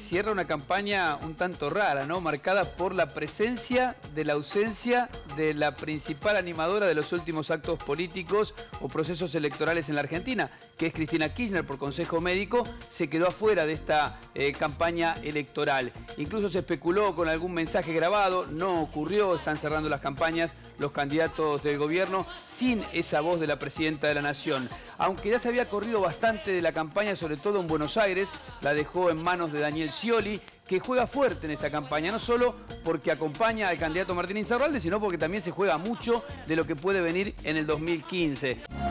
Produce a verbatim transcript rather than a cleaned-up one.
cierra una campaña un tanto rara, ¿no? Marcada por la presencia de la ausencia de la principal animadora de los últimos actos políticos o procesos electorales en la Argentina, que es Cristina Kirchner. Por consejo médico se quedó afuera de esta eh, campaña electoral. Incluso se especuló con algún mensaje grabado, no ocurrió, están cerrando las campañas los candidatos del gobierno sin esa voz de la presidenta de la Nación. Aunque ya se había corrido bastante de la campaña, sobre todo en Buenos Aires, la dejó en manos de Daniel Scioli, que juega fuerte en esta campaña, no solo porque acompaña al candidato Martín Insaurralde, sino porque también se juega mucho de lo que puede venir en el dos mil quince.